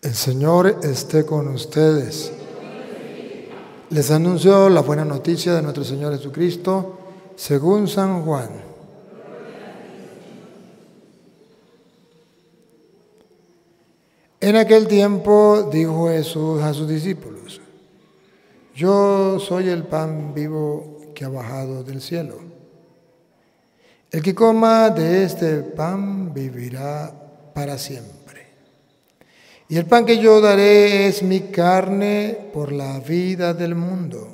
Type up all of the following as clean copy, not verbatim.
El Señor esté con ustedes. Les anuncio la buena noticia de nuestro Señor Jesucristo según San Juan. En aquel tiempo dijo Jesús a sus discípulos: Yo soy el pan vivo que ha bajado del cielo. El que coma de este pan vivirá para siempre. Y el pan que yo daré es mi carne por la vida del mundo.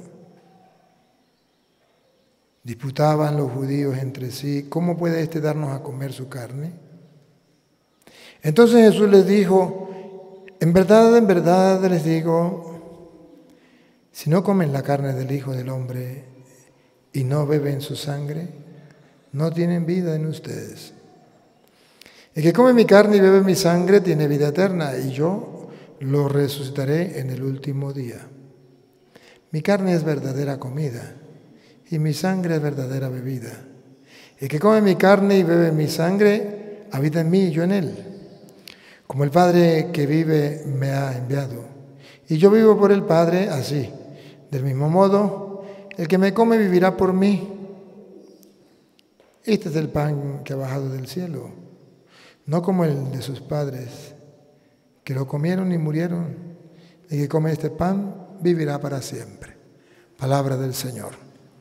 Disputaban los judíos entre sí: ¿Cómo puede éste darnos a comer su carne? Entonces Jesús les dijo: en verdad les digo, si no comen la carne del Hijo del Hombre y no beben su sangre, no tienen vida en ustedes. El que come mi carne y bebe mi sangre tiene vida eterna, y yo lo resucitaré en el último día. Mi carne es verdadera comida, y mi sangre es verdadera bebida. El que come mi carne y bebe mi sangre, habita en mí y yo en él. Como el Padre que vive me ha enviado, y yo vivo por el Padre, así, del mismo modo, el que me come vivirá por mí. Este es el pan que ha bajado del cielo, no como el de sus padres, que lo comieron y murieron. El que come este pan vivirá para siempre. Palabra del Señor.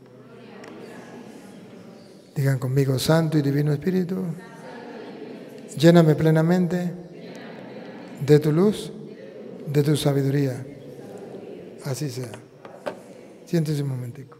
Digan conmigo: Santo y Divino Espíritu, lléname plenamente de tu luz, de tu sabiduría. Así sea. Siéntese un momentico.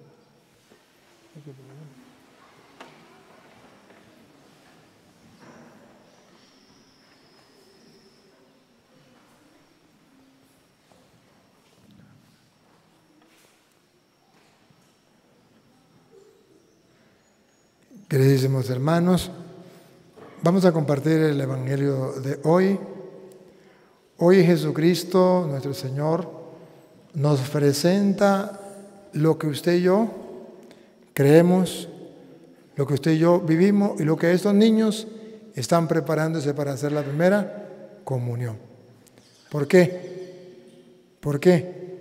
Queridísimos hermanos, vamos a compartir el Evangelio de hoy. Hoy Jesucristo, nuestro Señor, nos presenta lo que usted y yo creemos, lo que usted y yo vivimos y lo que estos niños están preparándose para hacer la primera comunión. ¿Por qué? ¿Por qué?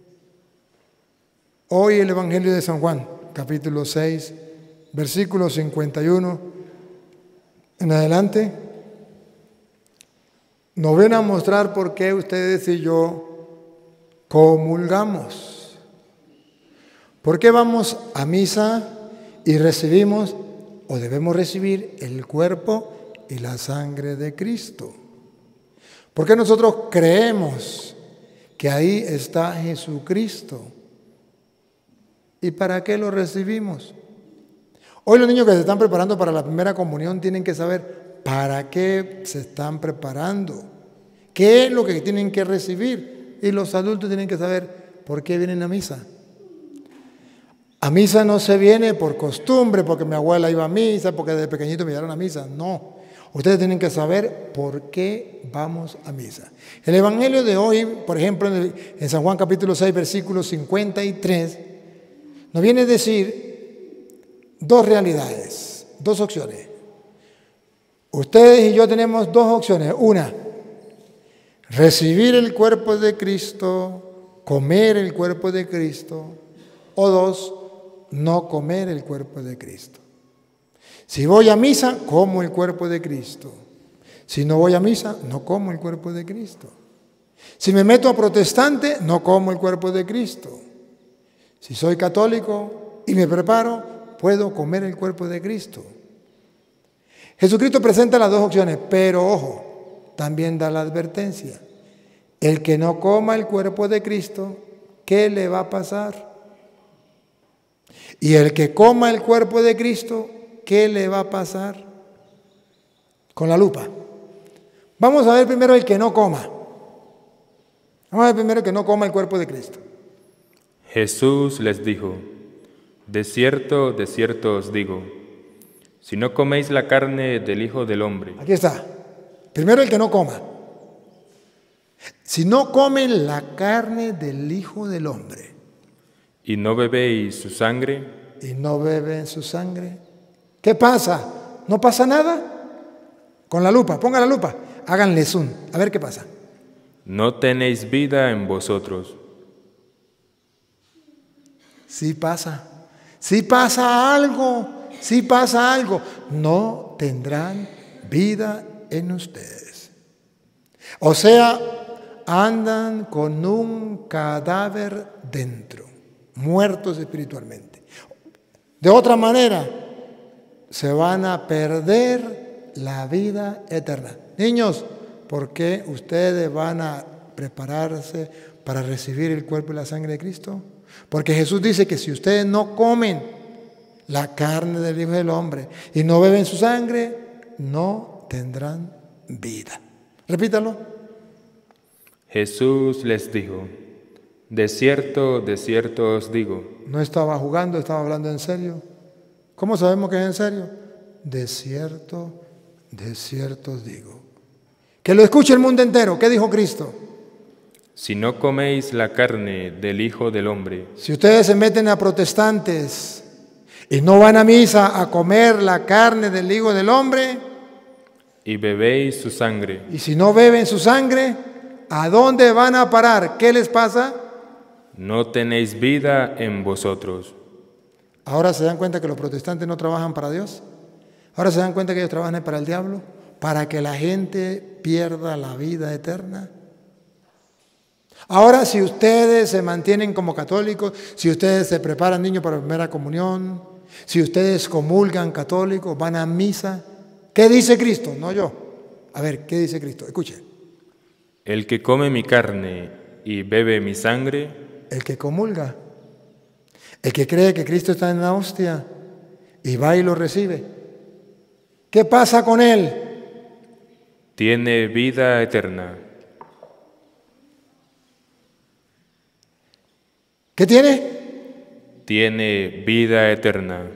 Hoy el Evangelio de San Juan, capítulo 6, versículo 51 en adelante, nos ven a mostrar por qué ustedes y yo comulgamos. ¿Por qué vamos a misa y recibimos o debemos recibir el cuerpo y la sangre de Cristo? ¿Por qué nosotros creemos que ahí está Jesucristo? ¿Y para qué lo recibimos? Hoy los niños que se están preparando para la primera comunión tienen que saber para qué se están preparando, qué es lo que tienen que recibir. Y los adultos tienen que saber por qué vienen a misa. A misa no se viene por costumbre, porque mi abuela iba a misa, porque desde pequeñito me llevaron a misa. No, ustedes tienen que saber por qué vamos a misa. El Evangelio de hoy, por ejemplo, en San Juan capítulo 6, versículo 53, nos viene a decir dos realidades, dos opciones. Ustedes y yo tenemos dos opciones. Una, recibir el cuerpo de Cristo, comer el cuerpo de Cristo. O dos, no comer el cuerpo de Cristo. Si voy a misa, como el cuerpo de Cristo. Si no voy a misa, no como el cuerpo de Cristo. Si me meto a protestante, no como el cuerpo de Cristo. Si soy católico y me preparo, puedo comer el cuerpo de Cristo. Jesucristo presenta las dos opciones, pero ojo, también da la advertencia. El que no coma el cuerpo de Cristo, ¿qué le va a pasar? Y el que coma el cuerpo de Cristo, ¿qué le va a pasar? Con la lupa. Vamos a ver primero el que no coma. Vamos a ver primero el que no coma el cuerpo de Cristo. Jesús les dijo: de cierto os digo, si no coméis la carne del Hijo del Hombre. Aquí está. Primero el que no coma. Si no comen la carne del Hijo del Hombre. Y no bebéis su sangre. Y no beben su sangre. ¿Qué pasa? ¿No pasa nada? Con la lupa, ponga la lupa, háganle zoom, a ver qué pasa. no tenéis vida en vosotros. Sí pasa algo, sí pasa algo. No tendrán vida en ustedes. O sea, andan con un cadáver dentro, muertos espiritualmente. De otra manera, se van a perder la vida eterna. Niños, ¿por qué ustedes van a prepararse para recibir el cuerpo y la sangre de Cristo? Porque Jesús dice que si ustedes no comen la carne del Hijo del Hombre y no beben su sangre, no tendrán vida. Repítalo. Jesús les dijo, de cierto os digo. No estaba jugando, estaba hablando en serio. ¿Cómo sabemos que es en serio? De cierto os digo. Que lo escuche el mundo entero. ¿Qué dijo Cristo? Si no coméis la carne del Hijo del Hombre. Si ustedes se meten a protestantes y no van a misa a comer la carne del Hijo del Hombre, y bebéis su sangre. Y si no beben su sangre, ¿a dónde van a parar? ¿Qué les pasa? No tenéis vida en vosotros. Ahora se dan cuenta que los protestantes no trabajan para Dios. Ahora se dan cuenta que ellos trabajan para el diablo, para que la gente pierda la vida eterna. Ahora, si ustedes se mantienen como católicos, si ustedes se preparan niños para la primera comunión, si ustedes comulgan católicos, van a misa, ¿qué dice Cristo? No yo. A ver, ¿qué dice Cristo? Escuche. El que come mi carne y bebe mi sangre. El que comulga. El que cree que Cristo está en la hostia y va y lo recibe. ¿Qué pasa con él? Tiene vida eterna. ¿Qué tiene? Tiene vida eterna.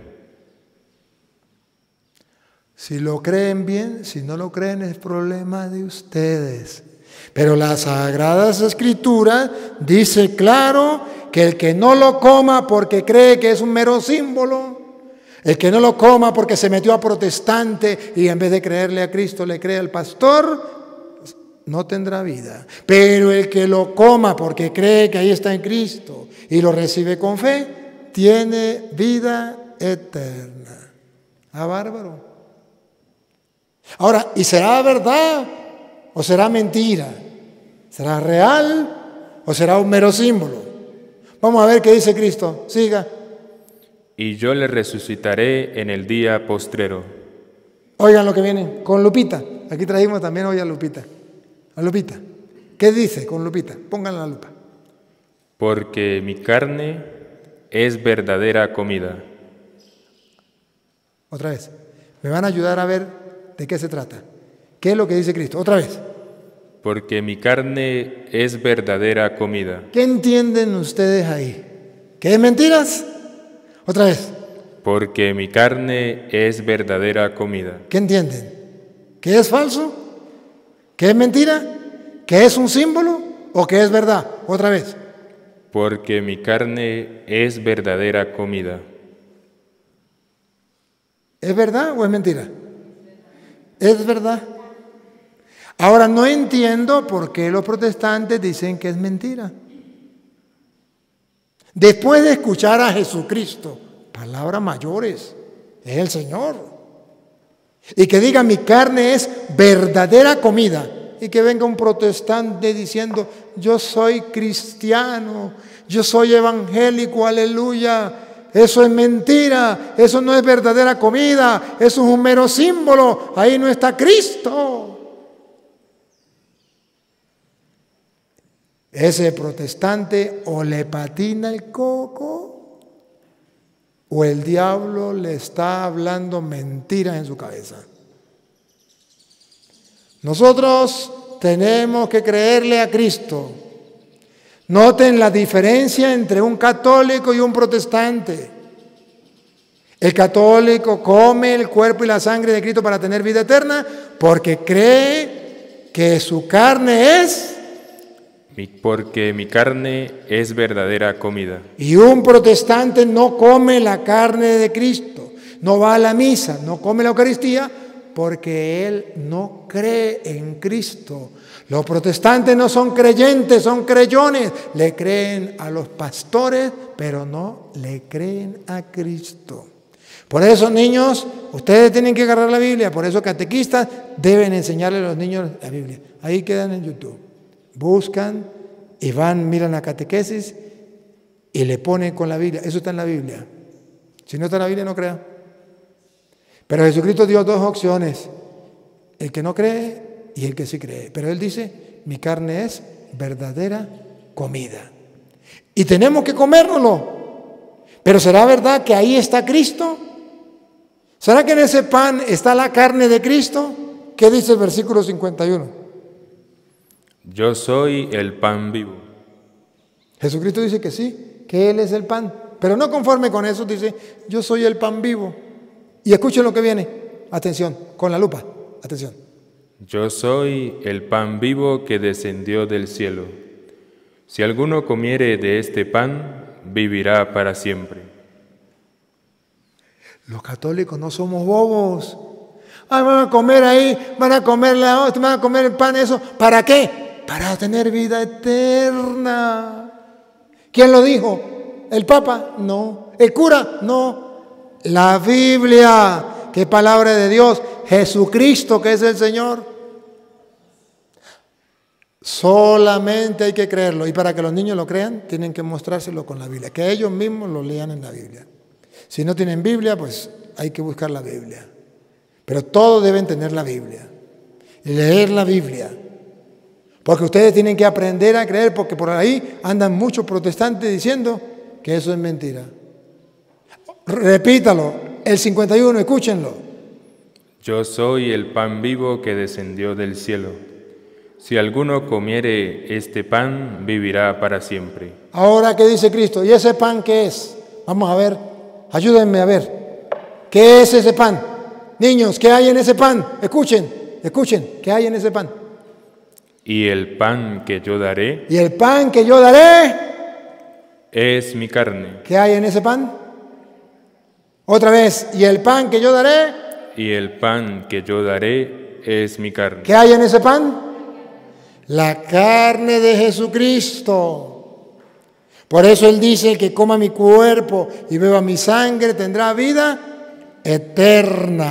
Si lo creen bien, si no lo creen es problema de ustedes. Pero las Sagradas Escrituras dice claro que el que no lo coma porque cree que es un mero símbolo, el que no lo coma porque se metió a protestante y en vez de creerle a Cristo le cree al pastor, no tendrá vida. Pero el que lo coma porque cree que ahí está en Cristo y lo recibe con fe, tiene vida eterna. Ah, bárbaro. Ahora, ¿y será verdad o será mentira? ¿Será real o será un mero símbolo? Vamos a ver qué dice Cristo. Siga. Y yo le resucitaré en el día postrero. Oigan lo que viene con Lupita. Aquí trajimos también hoy a Lupita. A Lupita. ¿Qué dice con Lupita? Pónganla la lupa. Porque mi carne es verdadera comida. Otra vez. Me van a ayudar a ver de qué se trata. ¿Qué es lo que dice Cristo? Otra vez. Porque mi carne es verdadera comida. ¿Qué entienden ustedes ahí? ¿Que es mentiras? Otra vez. Porque mi carne es verdadera comida. ¿Qué entienden? ¿Que es falso? ¿Que es mentira? ¿Que es un símbolo? ¿O que es verdad? Otra vez. Porque mi carne es verdadera comida. ¿Es verdad o es mentira? Es verdad. Ahora no entiendo por qué los protestantes dicen que es mentira. Después de escuchar a Jesucristo, palabras mayores, es el Señor. Y que diga mi carne es verdadera comida. Y que venga un protestante diciendo yo soy cristiano, yo soy evangélico, aleluya. Eso es mentira, eso no es verdadera comida, eso es un mero símbolo, ahí no está Cristo. Ese protestante o le patina el coco o el diablo le está hablando mentiras en su cabeza. Nosotros tenemos que creerle a Cristo. Noten la diferencia entre un católico y un protestante. El católico come el cuerpo y la sangre de Cristo para tener vida eterna porque cree que su carne es... Porque mi carne es verdadera comida. Y un protestante no come la carne de Cristo, no va a la misa, no come la Eucaristía porque él no cree en Cristo. Los protestantes no son creyentes, son creyentes. Le creen a los pastores, pero no le creen a Cristo. Por eso, niños, ustedes tienen que agarrar la Biblia. Por eso, catequistas deben enseñarle a los niños la Biblia. Ahí quedan en YouTube. Buscan y van, miran la catequesis y le ponen con la Biblia. Eso está en la Biblia. Si no está en la Biblia, no crean. Pero Jesucristo dio dos opciones. El que no cree y el que sí cree. Pero Él dice, mi carne es verdadera comida. Y tenemos que comérnoslo. Pero ¿será verdad que ahí está Cristo? ¿Será que en ese pan está la carne de Cristo? ¿Qué dice el versículo 51? Yo soy el pan vivo. Jesucristo dice que sí, que Él es el pan. Pero no conforme con eso, dice, yo soy el pan vivo. Y escuchen lo que viene. Atención, con la lupa. Atención. Yo soy el pan vivo que descendió del cielo. Si alguno comiere de este pan, vivirá para siempre. Los católicos no somos bobos. Ah, van a comer ahí, van a comer la hostia, van a comer el pan, eso. ¿Para qué? Para tener vida eterna. ¿Quién lo dijo? ¿El Papa? No. ¿El cura? No. La Biblia, que es palabra de Dios. Jesucristo, que es el Señor. Solamente hay que creerlo. Y para que los niños lo crean, tienen que mostrárselo con la Biblia. Que ellos mismos lo lean en la Biblia. Si no tienen Biblia, pues hay que buscar la Biblia. Pero todos deben tener la Biblia. Y leer la Biblia. Porque ustedes tienen que aprender a creer, porque por ahí andan muchos protestantes diciendo que eso es mentira. Repítalo, el 51, escúchenlo. Yo soy el pan vivo que descendió del cielo. Si alguno comiere este pan, vivirá para siempre. Ahora, ¿qué dice Cristo? ¿Y ese pan qué es? Vamos a ver, ayúdenme a ver. ¿Qué es ese pan? Niños, ¿qué hay en ese pan? Escuchen, ¿qué hay en ese pan? Y el pan que yo daré. Y el pan que yo daré es mi carne. ¿Qué hay en ese pan? Otra vez, y el pan que yo daré. Y el pan que yo daré es mi carne. ¿Qué hay en ese pan? La carne de Jesucristo. Por eso Él dice, el que coma mi cuerpo y beba mi sangre tendrá vida eterna.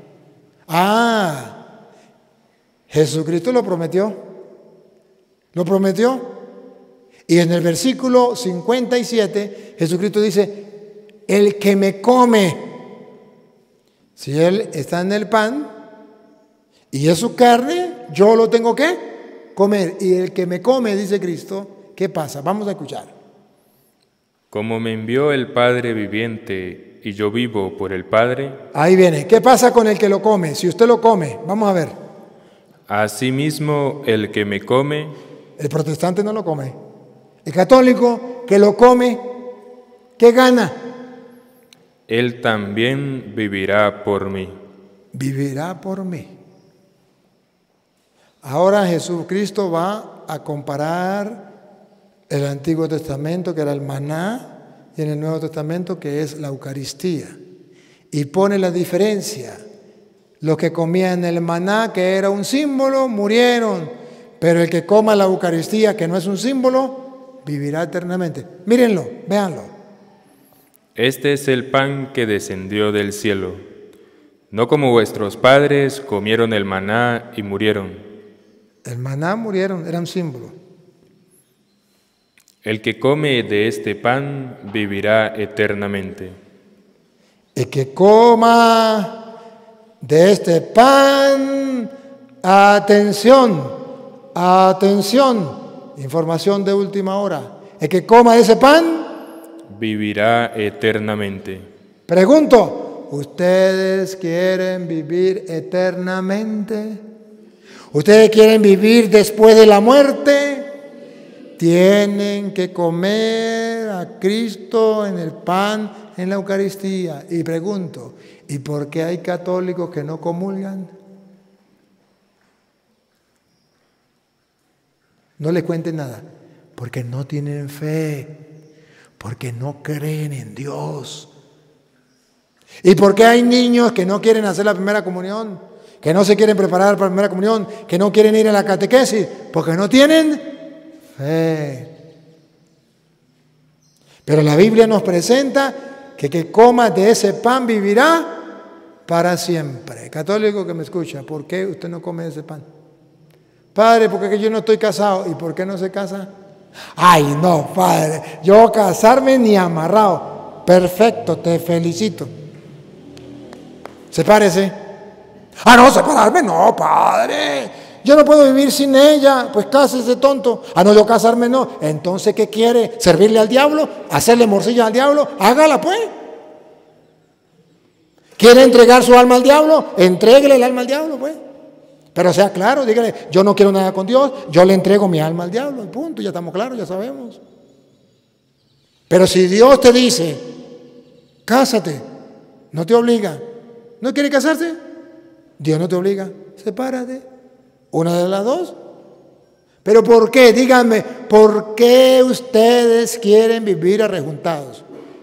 Ah, Jesucristo lo prometió. Lo prometió. Y en el versículo 57, Jesucristo dice, el que me come, si Él está en el pan y es su carne, yo lo tengo que comer. Y el que me come, dice Cristo, ¿qué pasa? Vamos a escuchar. Como me envió el Padre viviente y yo vivo por el Padre. Ahí viene. ¿Qué pasa con el que lo come? Si usted lo come, vamos a ver. Asimismo, el que me come. El protestante no lo come. El católico que lo come, ¿qué gana? Él también vivirá por mí. Vivirá por mí. Ahora Jesucristo va a comparar el Antiguo Testamento, que era el maná, y en el Nuevo Testamento, que es la Eucaristía. Y pone la diferencia. Los que comían el maná, que era un símbolo, murieron. Pero el que coma la Eucaristía, que no es un símbolo, vivirá eternamente. Mírenlo, véanlo. Este es el pan que descendió del cielo. No como vuestros padres comieron el maná y murieron. El maná murieron, era un símbolo. El que come de este pan vivirá eternamente. El que coma de este pan, atención, información de última hora. El que coma de ese pan, vivirá eternamente. Pregunto, ¿ustedes quieren vivir eternamente? ¿Ustedes quieren vivir después de la muerte? Tienen que comer a Cristo en el pan, en la Eucaristía. Y pregunto, ¿y por qué hay católicos que no comulgan? No les cuenten nada, porque no tienen fe, porque no creen en Dios. ¿Y por qué hay niños que no quieren hacer la primera comunión? que no se quieren preparar para la primera comunión, que no quieren ir a la catequesis, porque no tienen fe. Pero la Biblia nos presenta que coma de ese pan vivirá para siempre. Católico que me escucha, ¿por qué usted no come ese pan? Padre, porque yo no estoy casado. ¿Y por qué no se casa? Ay, no, padre, yo casarme ni amarrado. Perfecto, te felicito. Sepárese. Ah, no, separarme, no, padre. Yo no puedo vivir sin ella. Pues cásese, tonto. Ah, no, yo casarme no. Entonces, ¿qué quiere? ¿Servirle al diablo? ¿Hacerle morcilla al diablo? Hágala, pues. ¿Quiere entregar su alma al diablo? Entréguele el alma al diablo, pues. Pero sea claro, dígale, yo no quiero nada con Dios, yo le entrego mi alma al diablo, y punto, ya estamos claros, ya sabemos. Pero si Dios te dice, cásate, no te obliga, ¿no quiere casarse? Dios no te obliga, sepárate, una de las dos. ¿Pero por qué? Díganme, ¿por qué ustedes quieren vivir arrejuntados?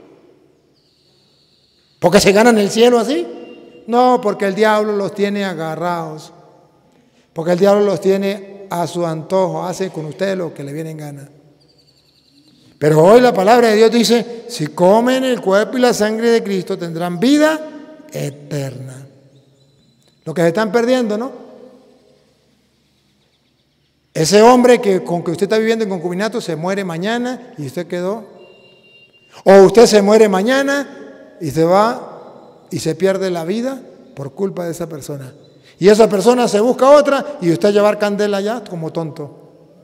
¿Porque se ganan el cielo así? No, porque el diablo los tiene agarrados. Porque el diablo los tiene a su antojo, hace con ustedes lo que le viene en gana. Pero hoy la palabra de Dios dice, si comen el cuerpo y la sangre de Cristo tendrán vida eterna. Lo que se están perdiendo, ¿no? Ese hombre con que usted está viviendo en concubinato se muere mañana y usted quedó. O usted se muere mañana y se va y se pierde la vida por culpa de esa persona. Y esa persona se busca otra y usted llevar candela ya como tonto.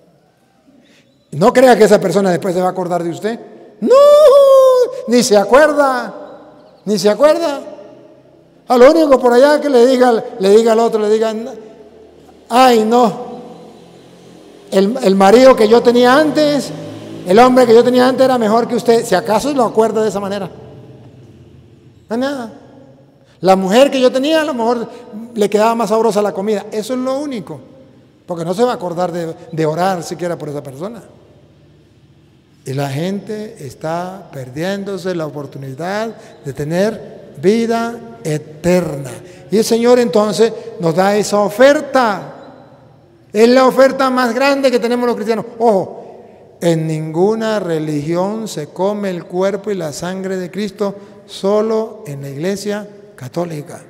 No crea que esa persona después se va a acordar de usted. No, ni se acuerda, ni se acuerda. A lo único por allá que le diga al otro, le diga, ay no, el marido que yo tenía antes, el hombre que yo tenía antes era mejor que usted. Si acaso lo acuerda de esa manera. No, nada. La mujer que yo tenía, a lo mejor le quedaba más sabrosa la comida. Eso es lo único. Porque no se va a acordar de orar siquiera por esa persona. Y la gente está perdiéndose la oportunidad de tener vida eterna. Y el Señor entonces nos da esa oferta. Es la oferta más grande que tenemos los cristianos. Ojo, en ninguna religión se come el cuerpo y la sangre de Cristo, solo en la Iglesia católica.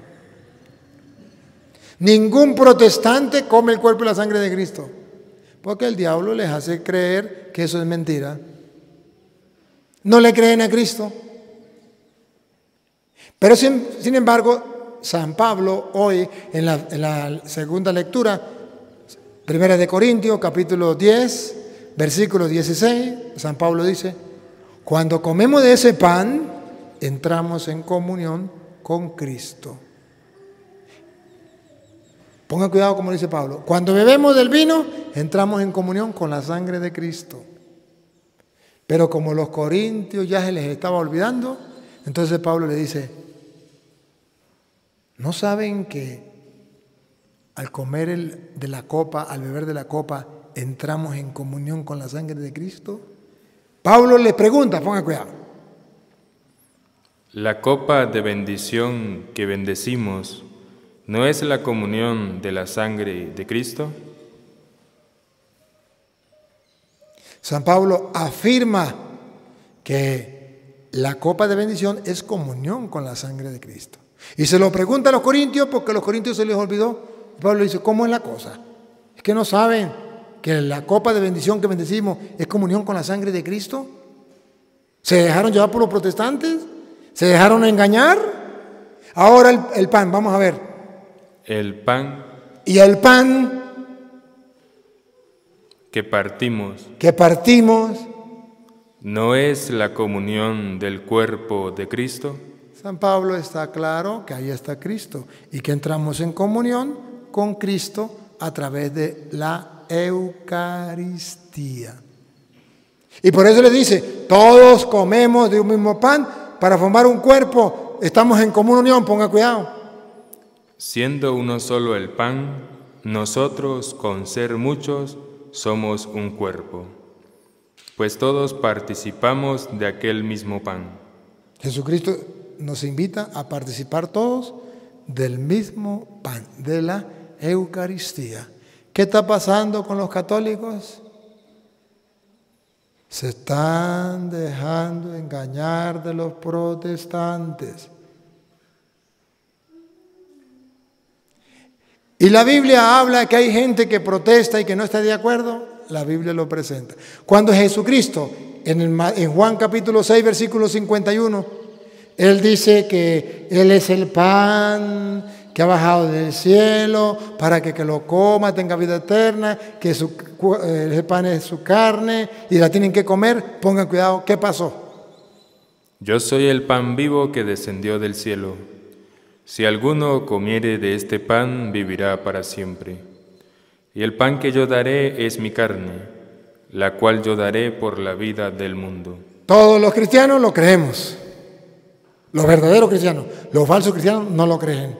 Ningún protestante come el cuerpo y la sangre de Cristo, porque el diablo les hace creer que eso es mentira. No le creen a Cristo. Pero sin embargo, San Pablo hoy en la segunda lectura, Primera de Corintios, capítulo 10, versículo 16, San Pablo dice, cuando comemos de ese pan, entramos en comunión con Cristo. Pongan cuidado como dice Pablo. Cuando bebemos del vino, entramos en comunión con la sangre de Cristo. Pero como los corintios ya se les estaba olvidando, entonces Pablo le dice, ¿no saben que al comer de la copa, al beber de la copa, entramos en comunión con la sangre de Cristo? Pablo le pregunta, pongan cuidado. La copa de bendición que bendecimos, ¿no es la comunión de la sangre de Cristo? San Pablo afirma que la copa de bendición es comunión con la sangre de Cristo. Y se lo pregunta a los corintios porque a los corintios se les olvidó. Pablo dice, ¿cómo es la cosa? Es que no saben que la copa de bendición que bendecimos es comunión con la sangre de Cristo. ¿Se dejaron llevar por los protestantes? ¿Se dejaron engañar? Ahora el pan, vamos a ver. El pan. Y el pan que partimos. ¿No es la comunión del cuerpo de Cristo? San Pablo está claro que ahí está Cristo y que entramos en comunión con Cristo a través de la Eucaristía. Y por eso le dice, todos comemos de un mismo pan para formar un cuerpo, estamos en común unión, ponga cuidado. Siendo uno solo el pan, nosotros con ser muchos somos un cuerpo, pues todos participamos de aquel mismo pan. Jesucristo nos invita a participar todos del mismo pan, de la Eucaristía. ¿Qué está pasando con los católicos? Se están dejando engañar de los protestantes. Y la Biblia habla que hay gente que protesta y que no está de acuerdo. La Biblia lo presenta. Cuando Jesucristo, en Juan capítulo 6, versículo 51, Él dice que Él es el pan que ha bajado del cielo para que lo coma, tenga vida eterna, que ese pan es su carne y la tienen que comer. Pongan cuidado, ¿qué pasó? Yo soy el pan vivo que descendió del cielo. Si alguno comiere de este pan, vivirá para siempre. Y el pan que yo daré es mi carne, la cual yo daré por la vida del mundo. Todos los cristianos lo creemos. Los verdaderos cristianos. Los falsos cristianos no lo creen.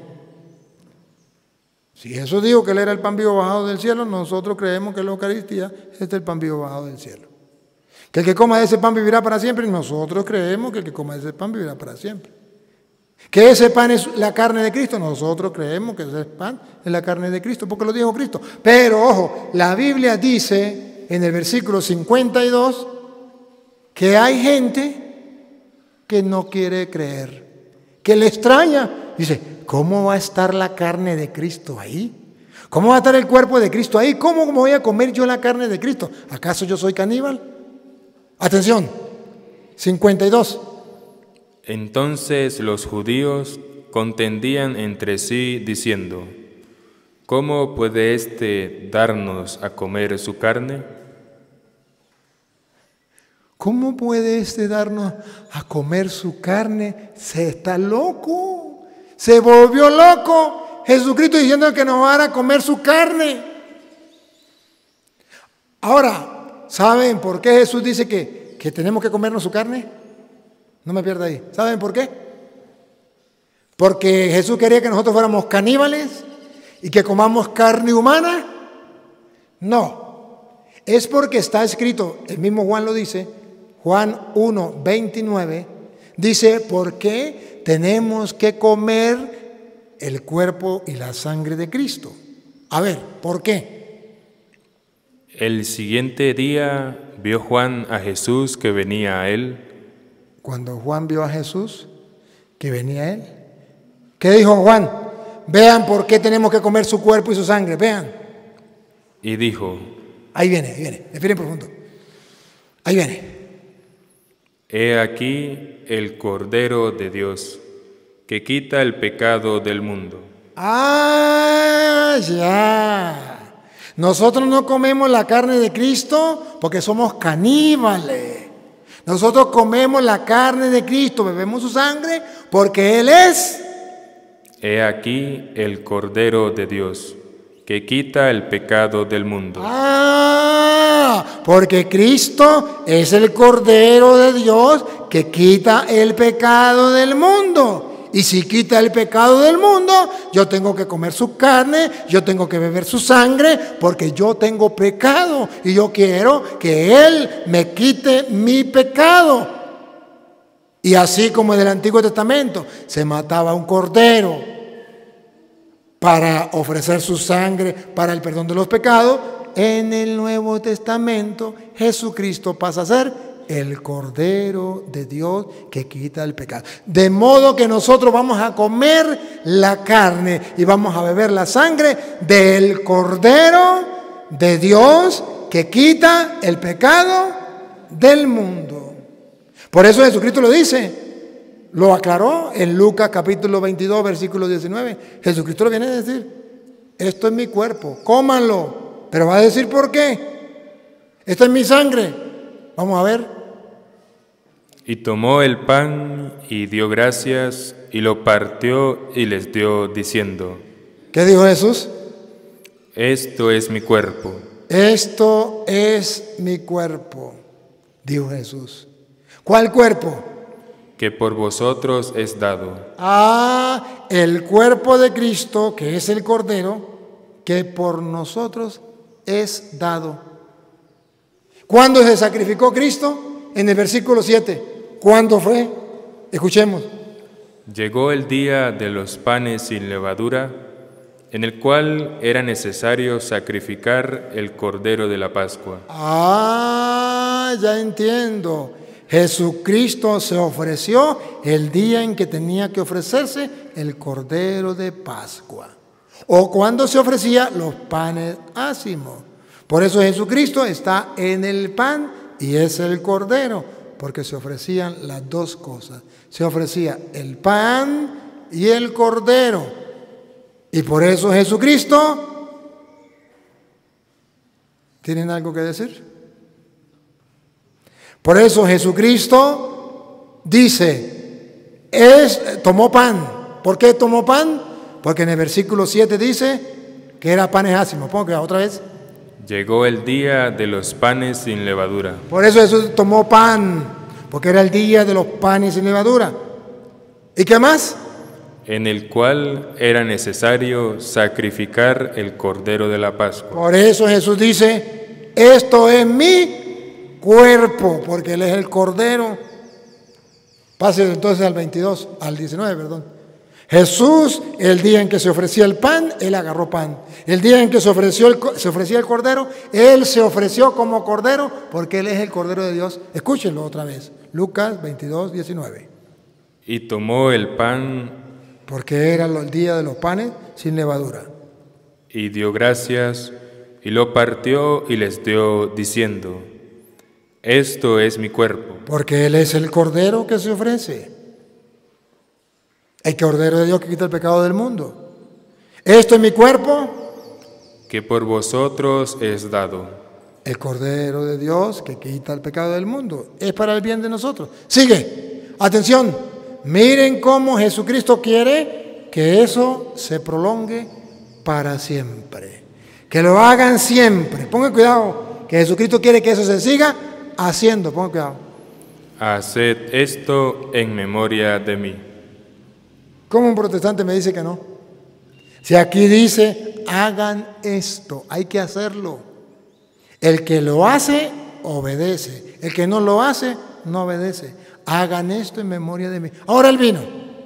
Si Jesús dijo que Él era el pan vivo bajado del cielo, nosotros creemos que la Eucaristía es el pan vivo bajado del cielo. Que el que coma de ese pan vivirá para siempre, y nosotros creemos que el que coma de ese pan vivirá para siempre. Que ese pan es la carne de Cristo, nosotros creemos que ese pan es la carne de Cristo, porque lo dijo Cristo. Pero ojo, la Biblia dice en el versículo 52 que hay gente que no quiere creer, que le extraña. Dice, ¿cómo va a estar la carne de Cristo ahí? ¿Cómo va a estar el cuerpo de Cristo ahí? ¿Cómo voy a comer yo la carne de Cristo? ¿Acaso yo soy caníbal? Atención, 52. Entonces los judíos contendían entre sí diciendo, ¿cómo puede éste darnos a comer su carne? ¿Cómo puede éste darnos a comer su carne? Se está loco, se volvió loco. Jesucristo diciendo que nos va a dar a comer su carne. Ahora, ¿saben por qué Jesús dice que tenemos que comernos su carne? No me pierda ahí. ¿Saben por qué? Porque Jesús quería que nosotros fuéramos caníbales y que comamos carne humana. No, es porque está escrito, el mismo Juan lo dice, Juan 1, 29, dice, ¿por qué tenemos que comer el cuerpo y la sangre de Cristo? A ver, ¿por qué? El siguiente día vio Juan a Jesús que venía a él. Cuando Juan vio a Jesús que venía a él, ¿qué dijo Juan? Vean por qué tenemos que comer su cuerpo y su sangre, vean. Y dijo, ahí viene, respiren profundo. Ahí viene. He aquí el Cordero de Dios, que quita el pecado del mundo. Ah, ya. Nosotros no comemos la carne de Cristo porque somos caníbales. Nosotros comemos la carne de Cristo, bebemos su sangre, porque Él es. He aquí el Cordero de Dios, que quita el pecado del mundo. Porque Cristo es el Cordero de Dios que quita el pecado del mundo. Y si quita el pecado del mundo, yo tengo que comer su carne, yo tengo que beber su sangre, porque yo tengo pecado y yo quiero que Él me quite mi pecado. Y así como en el Antiguo Testamento se mataba un cordero para ofrecer su sangre para el perdón de los pecados, en el Nuevo Testamento Jesucristo pasa a ser el Cordero de Dios que quita el pecado. De modo que nosotros vamos a comer la carne y vamos a beber la sangre del Cordero de Dios que quita el pecado del mundo. Por eso Jesucristo lo dice, lo aclaró en Lucas capítulo 22, versículo 19. Jesucristo lo viene a decir, esto es mi cuerpo, cómanlo. Pero va a decir por qué. Esto es mi sangre. Vamos a ver. Y tomó el pan y dio gracias y lo partió y les dio diciendo, ¿qué dijo Jesús? Esto es mi cuerpo. Esto es mi cuerpo, dijo Jesús. ¿Cuál cuerpo? Que por vosotros es dado. El cuerpo de Cristo, que es el Cordero, que por nosotros es dado. ¿Cuándo se sacrificó Cristo? En el versículo 7. ¿Cuándo fue? Escuchemos. Llegó el día de los panes sin levadura, en el cual era necesario sacrificar el cordero de la Pascua. Ah, ya entiendo. Jesucristo se ofreció el día en que tenía que ofrecerse el cordero de Pascua. O cuando se ofrecía los panes ácimos. Por eso Jesucristo está en el pan y es el cordero, porque se ofrecían las dos cosas. Se ofrecía el pan y el cordero. Y por eso Jesucristo, ¿tienen algo que decir? Por eso Jesucristo dice, tomó pan. ¿Por qué tomó pan? Porque en el versículo 7 dice que era panes ácimos. Ponga otra vez. Llegó el día de los panes sin levadura. Por eso Jesús tomó pan, porque era el día de los panes sin levadura. ¿Y qué más? En el cual era necesario sacrificar el cordero de la Pascua. Por eso Jesús dice, esto es mi cuerpo, porque Él es el cordero. Pase entonces al 19, perdón. Jesús, el día en que se ofrecía el pan, Él agarró pan. El día en que se ofrecía el cordero, Él se ofreció como cordero, porque Él es el cordero de Dios. Escúchenlo otra vez. Lucas 22, 19. Y tomó el pan, porque era el día de los panes sin levadura. Y dio gracias, y lo partió y les dio, diciendo, esto es mi cuerpo. Porque Él es el cordero que se ofrece. El cordero de Dios que quita el pecado del mundo. Esto es mi cuerpo, que por vosotros es dado. El cordero de Dios que quita el pecado del mundo. Es para el bien de nosotros. Sigue. Atención. Miren cómo Jesucristo quiere que eso se prolongue para siempre. Que lo hagan siempre. Pongan cuidado. Que Jesucristo quiere que eso se siga haciendo. Pongan cuidado. Haced esto en memoria de mí. ¿Cómo un protestante me dice que no? Si aquí dice, hagan esto, hay que hacerlo. El que lo hace, obedece. El que no lo hace, no obedece. Hagan esto en memoria de mí. Ahora el vino.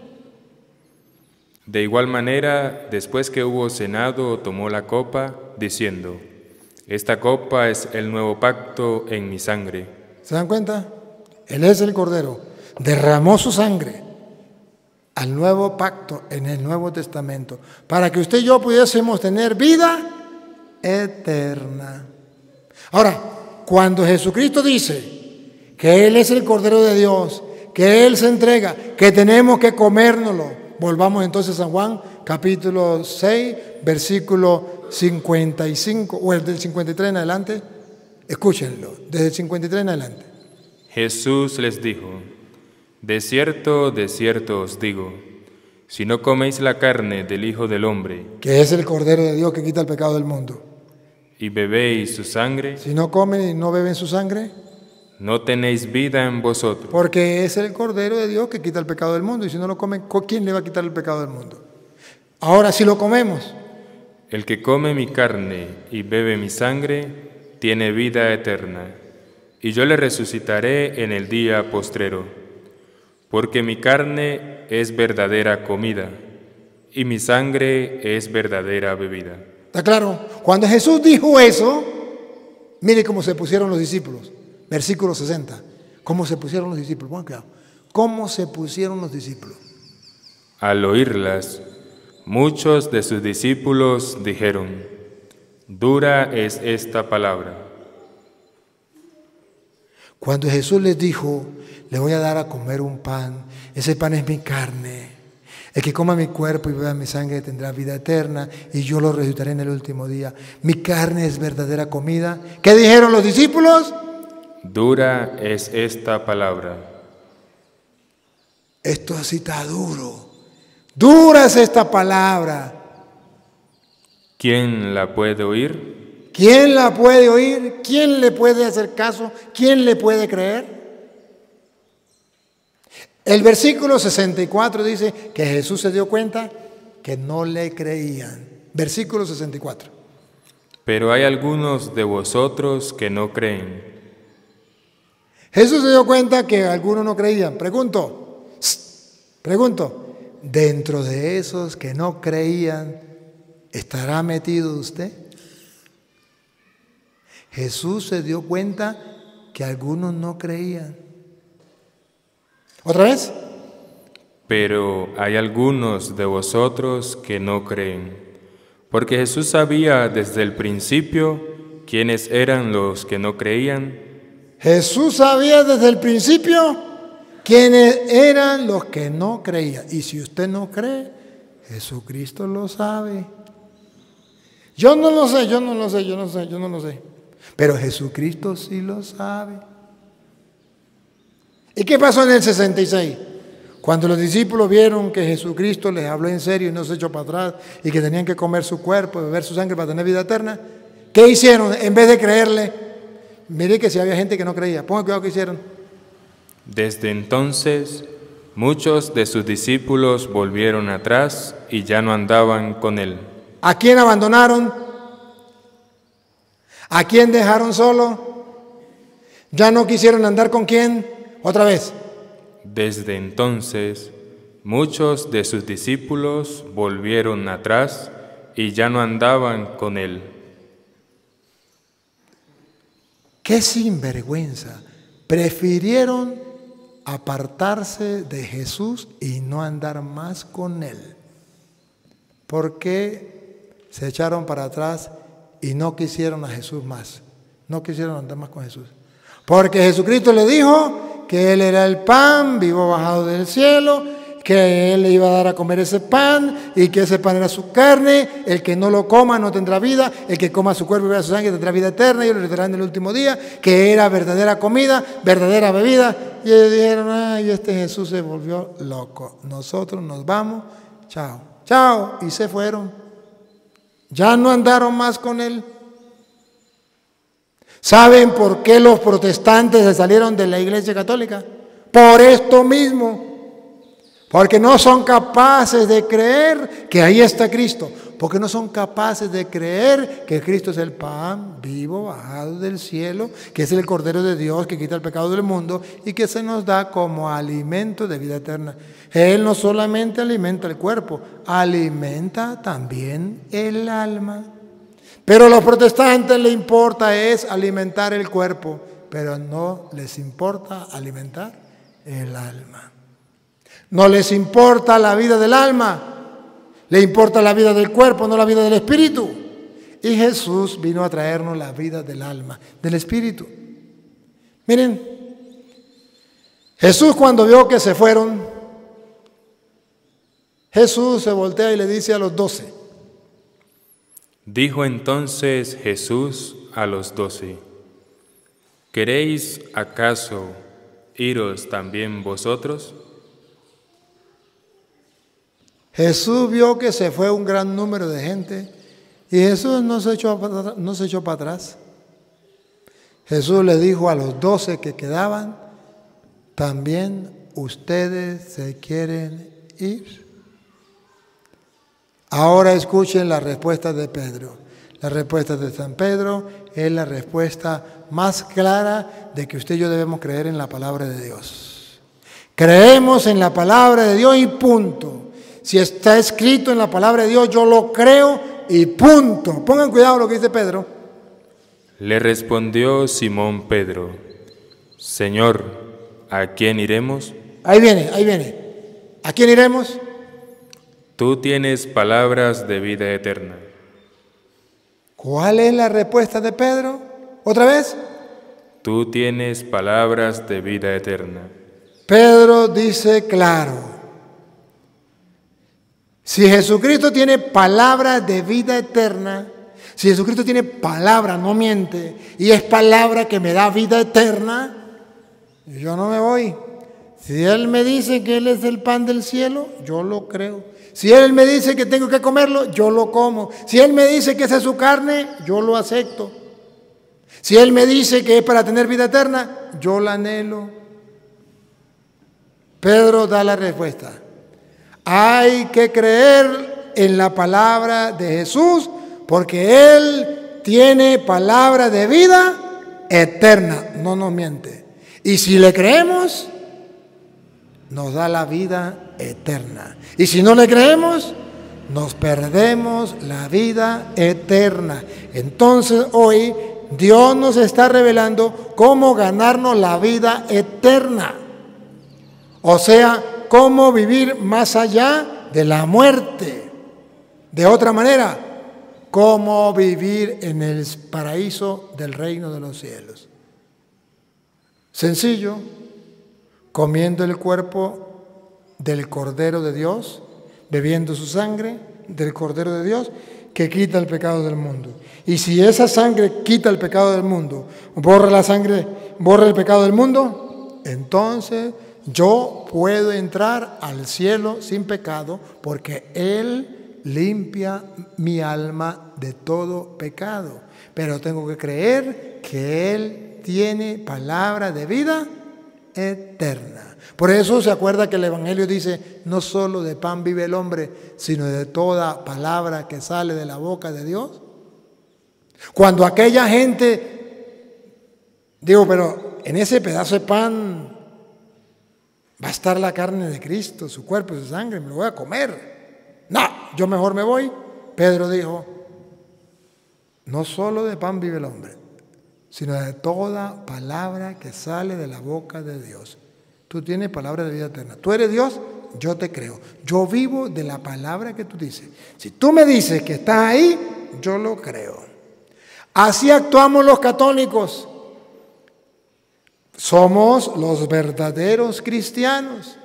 De igual manera, después que hubo cenado, tomó la copa, diciendo, esta copa es el nuevo pacto en mi sangre. ¿Se dan cuenta? Él es el Cordero. Derramó su sangre al nuevo pacto en el Nuevo Testamento, para que usted y yo pudiésemos tener vida eterna. Ahora, cuando Jesucristo dice que Él es el Cordero de Dios, que Él se entrega, que tenemos que comérnoslo, volvamos entonces a San Juan, capítulo 6, versículo 55, o el del 53 en adelante, escúchenlo, desde el 53 en adelante. Jesús les dijo, de cierto os digo, si no coméis la carne del Hijo del Hombre, que es el Cordero de Dios que quita el pecado del mundo, y bebéis su sangre, si no comen y no beben su sangre, no tenéis vida en vosotros. Porque es el Cordero de Dios que quita el pecado del mundo, y si no lo comen, ¿quién le va a quitar el pecado del mundo? Ahora, si lo comemos, el que come mi carne y bebe mi sangre, tiene vida eterna, y yo le resucitaré en el día postrero. Porque mi carne es verdadera comida, y mi sangre es verdadera bebida. ¿Está claro? Cuando Jesús dijo eso, mire cómo se pusieron los discípulos. Versículo 60. ¿Cómo se pusieron los discípulos? Bueno, claro. ¿Cómo se pusieron los discípulos? Al oírlas, muchos de sus discípulos dijeron, dura es esta palabra. Cuando Jesús les dijo, le voy a dar a comer un pan, ese pan es mi carne, el que coma mi cuerpo y beba mi sangre tendrá vida eterna y yo lo resucitaré en el último día. Mi carne es verdadera comida. ¿Qué dijeron los discípulos? Dura es esta palabra. Esto así está duro. Dura es esta palabra. ¿Quién la puede oír? ¿Quién la puede oír? ¿Quién le puede hacer caso? ¿Quién le puede creer? El versículo 64 dice que Jesús se dio cuenta que no le creían. Versículo 64. Pero hay algunos de vosotros que no creen. Jesús se dio cuenta que algunos no creían. Pregunto, dentro de esos que no creían, ¿estará metido usted? Jesús se dio cuenta que algunos no creían. ¿Otra vez? Pero hay algunos de vosotros que no creen, porque Jesús sabía desde el principio quiénes eran los que no creían. Jesús sabía desde el principio quiénes eran los que no creían. Y si usted no cree, Jesucristo lo sabe. Yo no lo sé. Pero Jesucristo sí lo sabe. ¿Y qué pasó en el 66? Cuando los discípulos vieron que Jesucristo les habló en serio y no se echó para atrás y que tenían que comer su cuerpo y beber su sangre para tener vida eterna, ¿qué hicieron? En vez de creerle, mire que si había gente que no creía, pongan cuidado que hicieron. Desde entonces, muchos de sus discípulos volvieron atrás y ya no andaban con él. ¿A quién abandonaron? ¿A quién dejaron solo? ¿Ya no quisieron andar con quién? Otra vez. Desde entonces, muchos de sus discípulos volvieron atrás y ya no andaban con él. ¡Qué sinvergüenza! Prefirieron apartarse de Jesús y no andar más con él. ¿Por qué se echaron para atrás y no quisieron a Jesús más? No quisieron andar más con Jesús. Porque Jesucristo le dijo que Él era el pan vivo bajado del cielo, que Él le iba a dar a comer ese pan y que ese pan era su carne. El que no lo coma no tendrá vida, el que coma su cuerpo y beba su sangre tendrá vida eterna y lo resucitarán en el último día, que era verdadera comida, verdadera bebida. Y ellos dijeron, ay, este Jesús se volvió loco, nosotros nos vamos, chao, chao, y se fueron. Ya no andaron más con Él. ¿Saben por qué los protestantes se salieron de la Iglesia Católica? Por esto mismo. Porque no son capaces de creer que ahí está Cristo. Porque no son capaces de creer que Cristo es el pan vivo bajado del cielo, que es el Cordero de Dios que quita el pecado del mundo y que se nos da como alimento de vida eterna. Él no solamente alimenta el cuerpo, alimenta también el alma. Pero a los protestantes les importa es alimentar el cuerpo, pero no les importa alimentar el alma. No les importa la vida del alma, le importa la vida del cuerpo, no la vida del espíritu. Y Jesús vino a traernos la vida del alma, del espíritu. Miren, Jesús cuando vio que se fueron, Jesús se voltea y le dice a los 12. Dijo entonces Jesús a los 12, ¿queréis acaso iros también vosotros? Jesús vio que se fue un gran número de gente y Jesús no se echó para atrás. Jesús le dijo a los 12 que quedaban, ¿también ustedes se quieren ir? Ahora escuchen la respuesta de Pedro. La respuesta de San Pedro es la respuesta más clara de que usted y yo debemos creer en la palabra de Dios. Creemos en la palabra de Dios y punto. Si está escrito en la palabra de Dios, yo lo creo y punto. Pongan cuidado lo que dice Pedro. Le respondió Simón Pedro, Señor, ¿a quién iremos? Ahí viene. ¿A quién iremos? Tú tienes palabras de vida eterna. ¿Cuál es la respuesta de Pedro? ¿Otra vez? Tú tienes palabras de vida eterna. Pedro dice claro. Si Jesucristo tiene palabras de vida eterna, si Jesucristo tiene palabra, no miente, y es palabra que me da vida eterna, yo no me voy. Si Él me dice que Él es el pan del cielo, yo lo creo. Si Él me dice que tengo que comerlo, yo lo como. Si Él me dice que esa es su carne, yo lo acepto. Si Él me dice que es para tener vida eterna, yo la anhelo. Pedro da la respuesta. Hay que creer en la palabra de Jesús porque Él tiene palabra de vida eterna, no nos miente. Y si le creemos, nos da la vida eterna. Y si no le creemos, nos perdemos la vida eterna. Entonces hoy Dios nos está revelando cómo ganarnos la vida eterna. O sea, cómo vivir más allá de la muerte. De otra manera, cómo vivir en el paraíso del reino de los cielos. Sencillo, comiendo el cuerpo del Cordero de Dios, bebiendo su sangre del Cordero de Dios, que quita el pecado del mundo. Y si esa sangre quita el pecado del mundo, borra la sangre, borra el pecado del mundo, entonces yo puedo entrar al cielo sin pecado, porque Él limpia mi alma de todo pecado. Pero tengo que creer que Él tiene palabra de vida eterna. Por eso se acuerda que el Evangelio dice, no solo de pan vive el hombre, sino de toda palabra que sale de la boca de Dios. Cuando aquella gente, digo, pero en ese pedazo de pan va a estar la carne de Cristo, su cuerpo y su sangre, me lo voy a comer. No, yo mejor me voy. Pedro dijo, no solo de pan vive el hombre, sino de toda palabra que sale de la boca de Dios. Tú tienes palabra de vida eterna. Tú eres Dios, yo te creo. Yo vivo de la palabra que tú dices. Si tú me dices que estás ahí, yo lo creo. Así actuamos los católicos. Somos los verdaderos cristianos.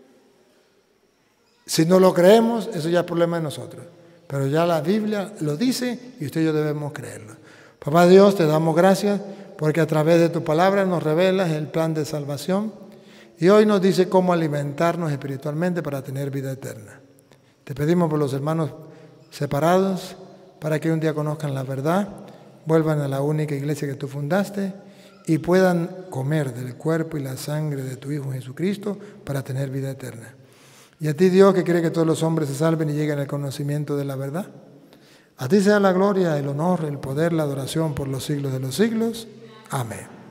Si no lo creemos, eso ya es problema de nosotros. Pero ya la Biblia lo dice y usted y yo debemos creerlo. Papá Dios, te damos gracias porque a través de tu palabra nos revelas el plan de salvación. Y hoy nos dice cómo alimentarnos espiritualmente para tener vida eterna. Te pedimos por los hermanos separados, para que un día conozcan la verdad, vuelvan a la única iglesia que tú fundaste y puedan comer del cuerpo y la sangre de tu Hijo Jesucristo para tener vida eterna. Y a ti, Dios, que quiere que todos los hombres se salven y lleguen al conocimiento de la verdad. A ti sea la gloria, el honor, el poder, la adoración por los siglos de los siglos. Amén.